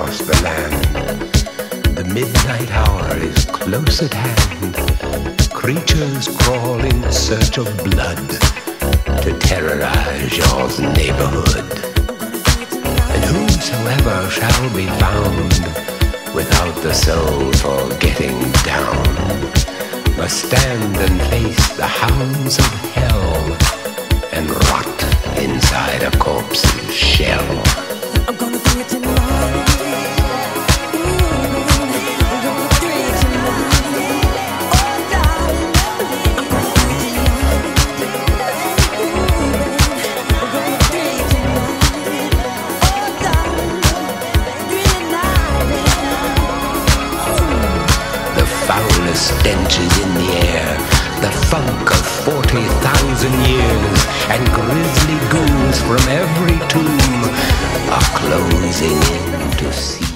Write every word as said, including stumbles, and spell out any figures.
across the land. The midnight hour is close at hand. Creatures crawl in search of blood to terrorize your neighborhood. And whosoever shall be found without the soul for getting down must stand and face the hounds of hell and rot inside a corpse's shell. I'm gonna do it tonight. Stench is in the air, the funk of forty thousand years, and grisly ghouls from every tomb are closing in to see